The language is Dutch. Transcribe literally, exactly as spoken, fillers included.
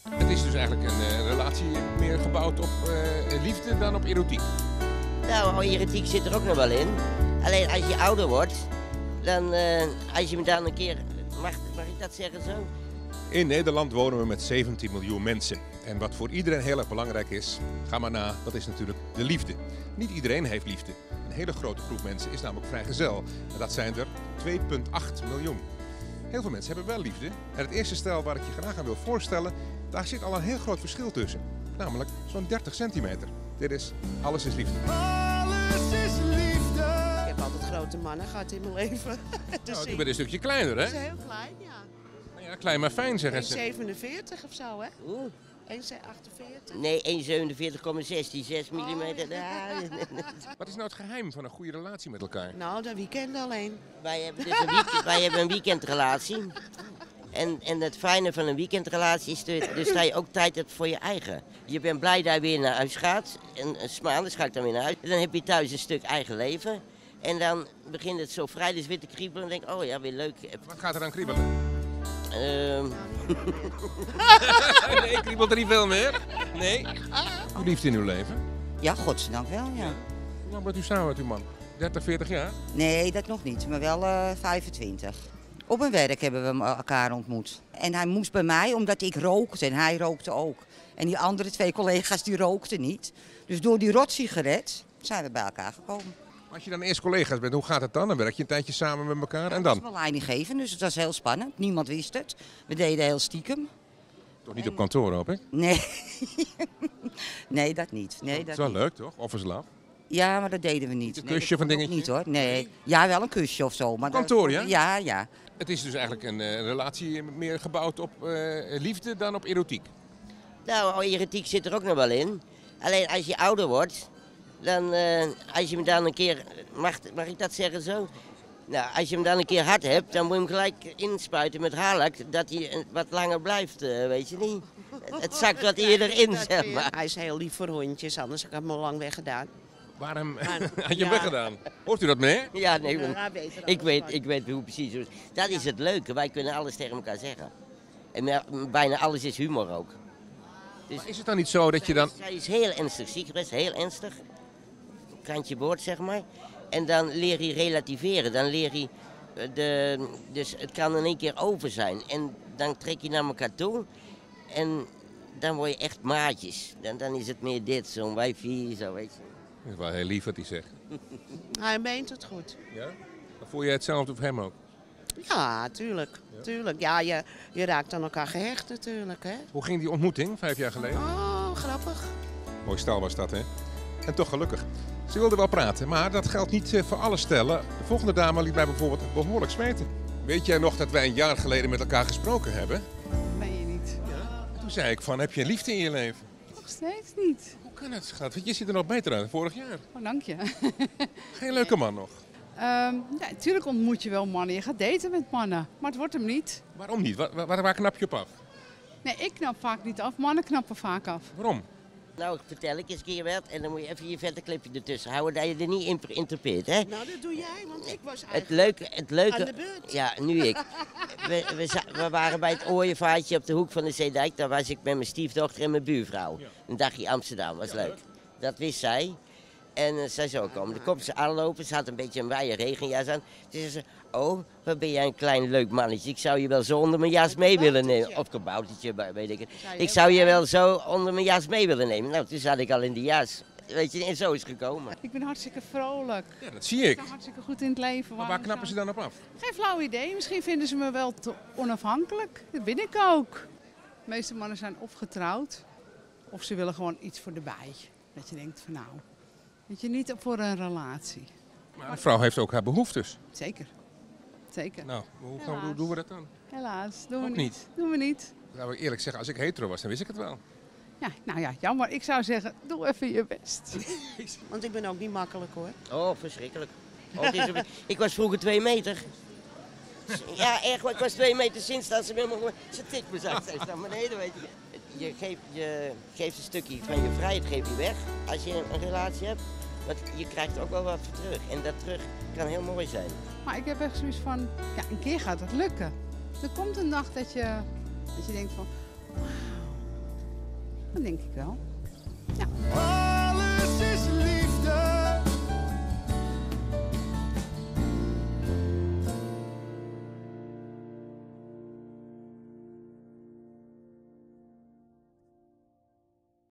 Het is dus eigenlijk een uh, relatie meer gebouwd op uh, liefde dan op erotiek. Nou, erotiek zit er ook nog wel in. Alleen als je ouder wordt, dan uh, als je me dan een keer... Mag, mag ik dat zeggen zo? In Nederland wonen we met zeventien miljoen mensen. En wat voor iedereen heel erg belangrijk is, ga maar na, dat is natuurlijk de liefde. Niet iedereen heeft liefde. Een hele grote groep mensen is namelijk vrijgezel. En dat zijn er twee komma acht miljoen. Heel veel mensen hebben wel liefde. En het eerste stel waar ik je graag aan wil voorstellen, daar zit al een heel groot verschil tussen. Namelijk zo'n dertig centimeter. Dit is Alles is Liefde. Alles is liefde. Ik heb altijd grote mannen gehad in mijn leven. Dus nou, je bent een stukje kleiner, hè? Dat is heel klein, ja. Nou ja, klein maar fijn, zeggen ze. één komma zevenenveertig of zo, hè? Oeh. één komma achtenveertig. Nee, één komma zevenenveertig komma zestien, zes millimeter. Wat is nou het geheim van een goede relatie met elkaar? Nou, dat weekend alleen. Wij hebben, dus een, week, wij hebben een weekendrelatie. En, en het fijne van een weekendrelatie is, de, dus dat je ook tijd hebt voor je eigen. Je bent blij dat je weer naar huis gaat. En s maandags ga ik dan weer naar huis. En dan heb je thuis een stuk eigen leven. En dan begint het zo vrij dus weer te kriebelen. En denk ik, oh ja, weer leuk. Wat gaat er dan kriebelen? Ehm... nee, kriebelt er niet veel meer. Nee. Hoe liefde in uw leven? Ja, godzijdank wel, ja. Hoe lang bent u samen met uw man? dertig, veertig jaar? Nee, dat nog niet, maar wel uh, vijfentwintig. Op mijn werk hebben we elkaar ontmoet. En hij moest bij mij, omdat ik rookte en hij rookte ook. En die andere twee collega's die rookten niet. Dus door die rotsigaret zijn we bij elkaar gekomen. Als je dan eerst collega's bent, hoe gaat het dan? Dan werk je een tijdje samen met elkaar en dan? Ik was wel leidinggevend, dus het was heel spannend. Niemand wist het. We deden heel stiekem. Toch niet op kantoor, hoop ik? Nee, nee dat niet. Nee, dat dat is wel niet. leuk, toch? Office love. Ja, maar dat deden we niet. Een Nee, kusje dat van kon ook dingetje? niet hoor. Nee. Ja, wel een kusje of zo. Maar Kantoor, dat- ja? Ja, ja. Het is dus eigenlijk een uh, relatie meer gebouwd op uh, liefde dan op erotiek. Nou, erotiek zit er ook nog wel in. Alleen als je ouder wordt, dan uh, als je me dan een keer... Mag, mag ik dat zeggen zo? Nou, als je hem dan een keer hard hebt, dan moet je hem gelijk inspuiten met haarlak, dat hij wat langer blijft, uh, weet je niet? Het zakt wat eerder in, zeg maar. Hij is heel lief voor hondjes, anders had ik hem al lang weggedaan. Waarom Maar- had je hem ja. weggedaan? Hoort u dat, meneer? Ja, nee, Ja, maar hij weet er ik, alles weet, van. ik weet hoe precies. hoe- Dat is het leuke, wij kunnen alles tegen elkaar zeggen. En ja, bijna alles is humor ook. Dus Maar is het dan niet zo dat je dan... zij is heel ernstig ziek geweest, heel ernstig. Kantje boord, zeg maar. En dan leer je relativeren. Dan leer je, eh, de, dus het kan in één keer over zijn. En dan trek je naar elkaar toe. En dan word je echt maatjes. Dan, dan is het meer dit, zo'n wijfie, zo weet je. Dat is wel heel lief wat hij zegt. Hij meent het goed. Ja? Dan voel je hetzelfde voor hem ook. Ja, tuurlijk. Ja? tuurlijk. Ja, je, je raakt aan elkaar gehecht natuurlijk, hè. Hoe ging die ontmoeting, vijf jaar geleden? Oh, grappig. Mooi stel was dat, hè? En toch gelukkig. Ze wilde wel praten, maar dat geldt niet eh, voor alle stellen. De volgende dame liet mij bijvoorbeeld behoorlijk smeten. Weet jij nog dat wij een jaar geleden met elkaar gesproken hebben? Ben je niet? Toen zei ik van, heb je liefde in je leven? Nog steeds niet. Hoe kan het, schat? Want je ziet er nog beter uit dan vorig jaar. Oh, dank je. Geen leuke man nog. Ehm, ja, natuurlijk ontmoet je wel mannen. Je gaat daten met mannen. Maar het wordt hem niet. Waarom niet? Waar, waar, waar knap je op af? Nee, ik knap vaak niet af. Mannen knappen vaak af. Waarom? Nou, vertel ik eens een keer wat. En dan moet je even je vette clipje ertussen houden dat je er niet in interpreteert, hè? Nou, dat doe jij, want ik was Het eigenlijk leuke, het leuke... aan de beurt. Ja, nu ik. We, we, za- we waren bij het ooievaartje op de hoek van de Zeedijk. Daar was ik met mijn stiefdochter en mijn buurvrouw. Een dagje Amsterdam, was leuk. Dat wist zij. En uh, zij zou komen. Dan komt ze aanlopen, ze had een beetje een wijde regenjas aan. Toen zei ze, oh, wat ben jij een klein leuk mannetje. Ik zou je wel zo onder mijn jas mee willen nemen. Of kaboutertje, weet ik het. Ik zou je wel zo onder mijn jas mee willen nemen. Nou, toen zat ik al in die jas. Weet je, en zo is het gekomen. Ik ben hartstikke vrolijk. Ja, dat zie Ik ik. sta hartstikke goed in het leven. Maar waar Waarom knappen ze zou- dan op af? Geen flauw idee. Misschien vinden ze me wel te onafhankelijk. Dat ben ik ook. De meeste mannen zijn of getrouwd. Of ze willen gewoon iets voor de bij. Dat je denkt van nou, weet je, niet voor een relatie. Maar een vrouw heeft ook haar behoeftes. Zeker. Zeker. Nou, hoe, gaan we, hoe Helaas. doen we dat dan? Helaas, doen we Ook niet. niet. Doen we niet. Zou ik eerlijk zeggen, als ik hetero was, dan wist ik het wel. Ja, nou ja, jammer. Ik zou zeggen, doe even je best. Want ik ben ook niet makkelijk, hoor. Oh, verschrikkelijk. Oh, het is een- ik was vroeger twee meter. Ja, echt, ik was twee meter sinds dat ze met me... Ze tikt me zo steeds naar beneden, weet je. Je geeft, je geeft een stukje van je vrijheid geef je weg als je een relatie hebt. Want je krijgt ook wel wat voor terug. En dat terug kan heel mooi zijn. Maar ik heb echt zoiets van, ja, een keer gaat het lukken. Er komt een dag dat je, dat je denkt van, wauw, Dat denk ik wel. Ja.